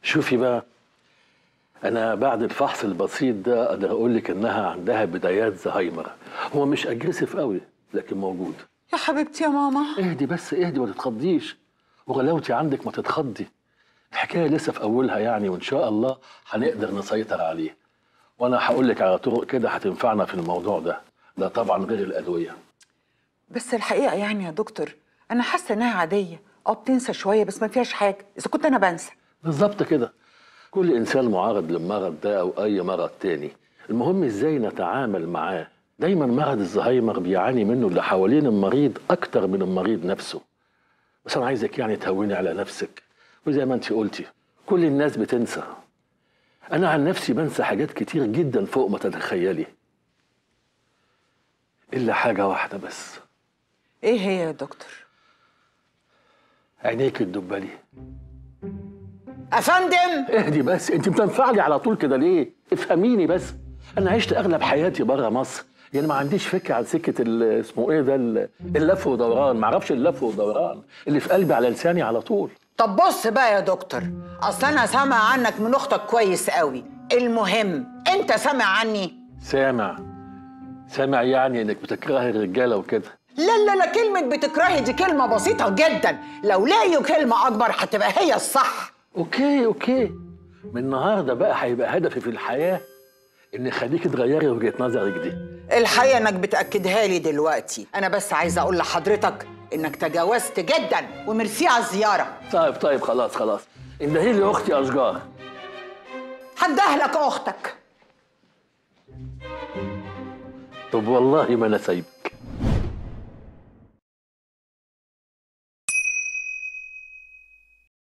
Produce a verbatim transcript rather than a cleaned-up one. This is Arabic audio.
شوفي بقى، أنا بعد الفحص البسيط ده أقدر أقول لك إنها عندها بدايات زهايمر. هو مش أجريسيف قوي لكن موجود. يا حبيبتي يا ماما. اهدي بس اهدي ما تتخضيش، وغلاوتي عندك ما تتخضي. الحكاية لسه في أولها يعني، وإن شاء الله هنقدر نسيطر عليه. وأنا هقول لك على طرق كده هتنفعنا في الموضوع ده، ده طبعا غير الأدوية. بس الحقيقه يعني يا دكتور انا حاسه انها عاديه، اه بتنسى شويه بس ما فيهاش حاجه، اذا كنت انا بنسى. بالظبط كده. كل إنسان معرض للمرض ده أو أي مرض تاني، المهم إزاي نتعامل معاه. دايما مرض الزهايمر بيعاني منه اللي حوالين المريض أكتر من المريض نفسه. بس أنا عايزك يعني تهوني على نفسك، وزي ما أنت قلتي كل الناس بتنسى. أنا عن نفسي بنسى حاجات كتير جدا فوق ما تتخيلي، إلا حاجة واحدة بس. ايه هي يا دكتور؟ عينيك الدبالي. افندم اهدي بس، انت بتنفعلي على طول كده ليه؟ افهميني بس. انا عشت اغلب حياتي بره مصر، يعني ما عنديش فكره عن سكه اسمه ايه ده، اللف ودوران. ما اعرفش اللف ودوران اللي في قلبي على لساني على طول. طب بص بقى يا دكتور، اصل انا سامع عنك من اختك كويس قوي. المهم انت سامع عني؟ سامع. سامع يعني انك بتكرهي الرجاله وكده. لا لا لا، كلمة بتكرهي دي كلمة بسيطة جدا، لو لاقيوا كلمة أكبر هتبقى هي الصح. اوكي اوكي، من النهارده بقى هيبقى هدفي في الحياه ان اخليكي تغيري وجهه نظرك دي. الحقيقة انك بتأكدها لي دلوقتي، انا بس عايزة اقول لحضرتك انك تجاوزت جدا، وميرسي على الزيارة. طيب طيب خلاص خلاص، اندهي لي اختي اشجار. هندهلك اختك. طب والله ما انا سايبك.